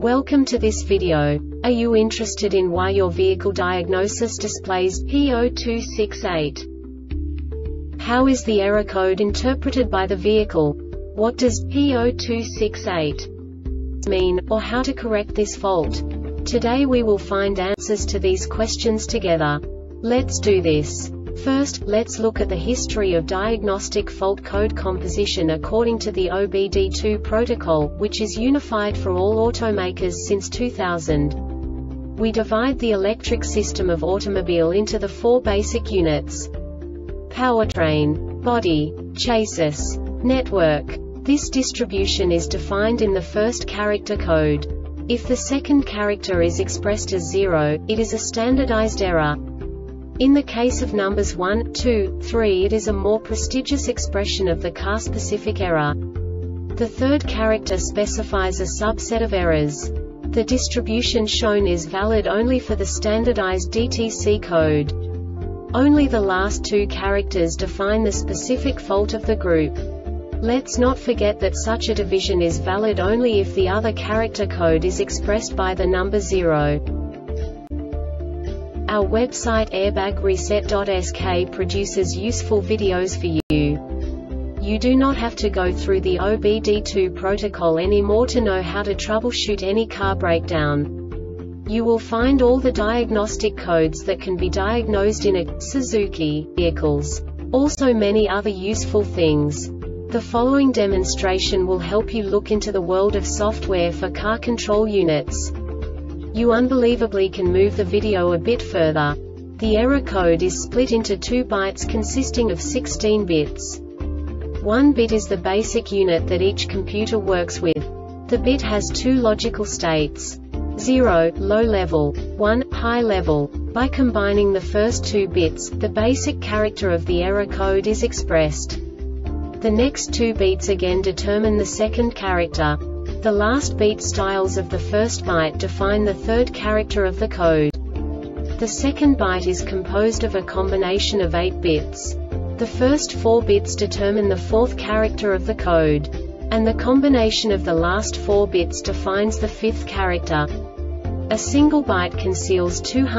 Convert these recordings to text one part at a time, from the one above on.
Welcome to this video. Are you interested in why your vehicle diagnosis displays P0268? How is the error code interpreted by the vehicle? What does P0268 mean, or how to correct this fault? Today we will find answers to these questions together. Let's do this. First, let's look at the history of diagnostic fault code composition according to the OBD2 protocol, which is unified for all automakers since 2000. We divide the electric system of automobile into the four basic units: powertrain, body, chassis, network. This distribution is defined in the first character code. If the second character is expressed as 0, it is a standardized error. In the case of numbers 1, 2, 3, it is a more prestigious expression of the car-specific error. The third character specifies a subset of errors. The distribution shown is valid only for the standardized DTC code. Only the last two characters define the specific fault of the group. Let's not forget that such a division is valid only if the other character code is expressed by the number 0. Our website airbagreset.sk produces useful videos for you. You do not have to go through the OBD2 protocol anymore to know how to troubleshoot any car breakdown. You will find all the diagnostic codes that can be diagnosed in a Suzuki vehicles. Also many other useful things. The following demonstration will help you look into the world of software for car control units. You unbelievably can move the video a bit further. The error code is split into 2 bytes consisting of 16 bits. 1 bit is the basic unit that each computer works with. The bit has 2 logical states: 0, low level, 1, high level. By combining the first 2 bits, the basic character of the error code is expressed. The next 2 beats again determine the second character. The last beat styles of the first byte define the third character of the code. The second byte is composed of a combination of 8 bits. The first 4 bits determine the fourth character of the code. And the combination of the last 4 bits defines the fifth character. A single byte conceals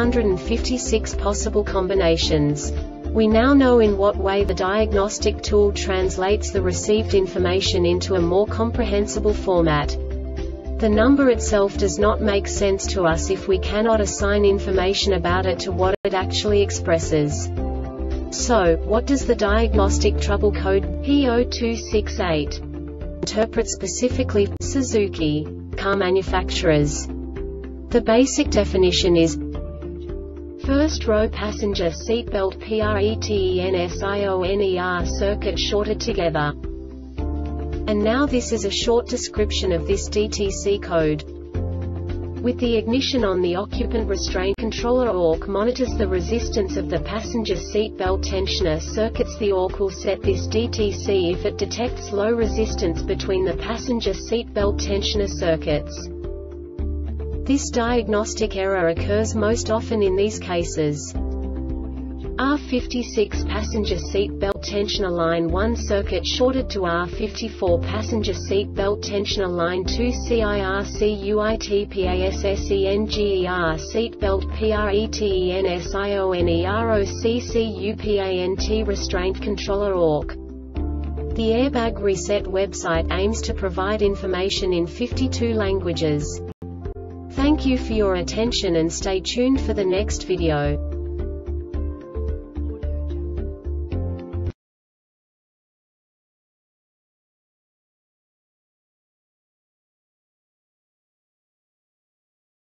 256 possible combinations. We now know in what way the diagnostic tool translates the received information into a more comprehensible format. The number itself does not make sense to us if we cannot assign information about it to what it actually expresses. So, what does the diagnostic trouble code P0268 interpret specifically for Suzuki car manufacturers? The basic definition is: first row passenger seatbelt PRETENSIONER circuit shorted together. And now this is a short description of this DTC code. With the ignition on, the occupant restraint controller ORC monitors the resistance of the passenger seatbelt tensioner circuits. The ORC will set this DTC if it detects low resistance between the passenger seatbelt tensioner circuits. This diagnostic error occurs most often in these cases: R56 passenger seat belt tensioner line 1 circuit shorted to R54 passenger seat belt tensioner line 2 CIRCUITPASSENGER seat belt PRETENSIONEROCCUPANT restraint controller ORC. The Airbag Reset website aims to provide information in 52 languages. Thank you for your attention and stay tuned for the next video.